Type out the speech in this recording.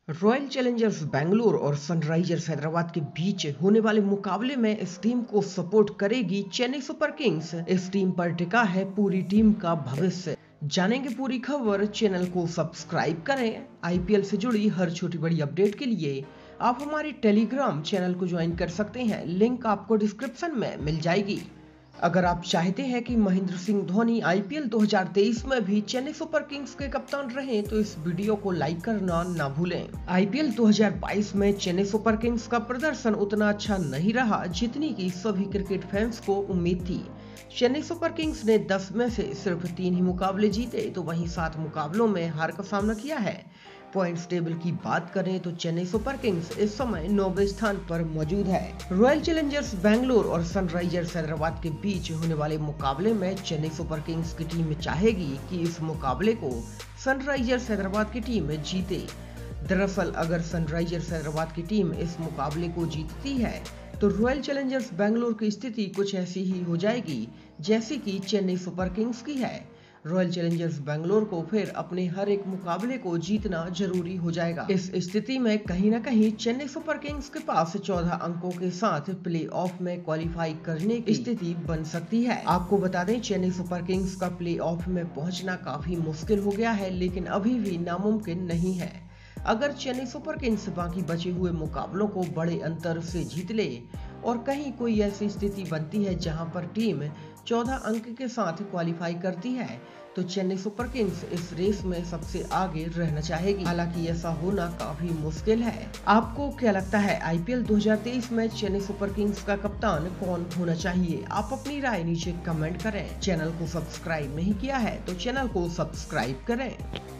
Royal Challengers Bangalore और Sunrisers Hyderabad के बीच होने वाले मुकाबले में इस टीम को सपोर्ट करेगी चेन्नई सुपर किंग्स। इस टीम पर टिका है पूरी टीम का भविष्य। जानेंगे पूरी खबर, चैनल को सब्सक्राइब करें। आईपीएल से जुड़ी हर छोटी बड़ी अपडेट के लिए आप हमारे टेलीग्राम चैनल को ज्वाइन कर सकते हैं, लिंक आपको डिस्क्रिप्शन में मिल जाएगी। अगर आप चाहते हैं कि महेंद्र सिंह धोनी आईपीएल 2023 में भी चेन्नई सुपर किंग्स के कप्तान रहें तो इस वीडियो को लाइक करना ना भूलें। आईपीएल 2022 में चेन्नई सुपर किंग्स का प्रदर्शन उतना अच्छा नहीं रहा जितनी की सभी क्रिकेट फैंस को उम्मीद थी। चेन्नई सुपर किंग्स ने 10 में से सिर्फ 3 ही मुकाबले जीते तो वहीं 7 मुकाबलों में हार का सामना किया है। पॉइंट्स टेबल की बात करें तो चेन्नई सुपर किंग्स इस समय 9वें स्थान पर मौजूद है। रॉयल चैलेंजर्स बैंगलोर और सनराइजर्स हैदराबाद के बीच होने वाले मुकाबले में चेन्नई सुपर किंग्स की टीम चाहेगी कि इस मुकाबले को सनराइजर्स हैदराबाद की टीम जीते। दरअसल अगर सनराइजर्स हैदराबाद की टीम इस मुकाबले को जीतती है तो रॉयल चैलेंजर्स बैंगलोर की स्थिति कुछ ऐसी ही हो जाएगी जैसी कि चेन्नई सुपर किंग्स की है। रॉयल चैलेंजर्स बैंगलोर को फिर अपने हर एक मुकाबले को जीतना जरूरी हो जाएगा। इस स्थिति में कहीं ना कहीं चेन्नई सुपर किंग्स के पास 14 अंकों के साथ प्ले ऑफ में क्वालिफाई करने की स्थिति बन सकती है। आपको बता दें, चेन्नई सुपर किंग्स का प्ले ऑफ में पहुंचना काफी मुश्किल हो गया है, लेकिन अभी भी नामुमकिन नहीं है। अगर चेन्नई सुपर किंग्स बाकी बचे हुए मुकाबलों को बड़े अंतर से जीत ले और कहीं कोई ऐसी स्थिति बनती है जहां पर टीम 14 अंक के साथ क्वालिफाई करती है तो चेन्नई सुपर किंग्स इस रेस में सबसे आगे रहना चाहेगी। हालांकि ऐसा होना काफी मुश्किल है। आपको क्या लगता है, आईपीएल 2023 में चेन्नई सुपर किंग्स का कप्तान कौन होना चाहिए? आप अपनी राय नीचे कमेंट करें। चैनल को सब्सक्राइब नहीं किया है तो चैनल को सब्सक्राइब करें।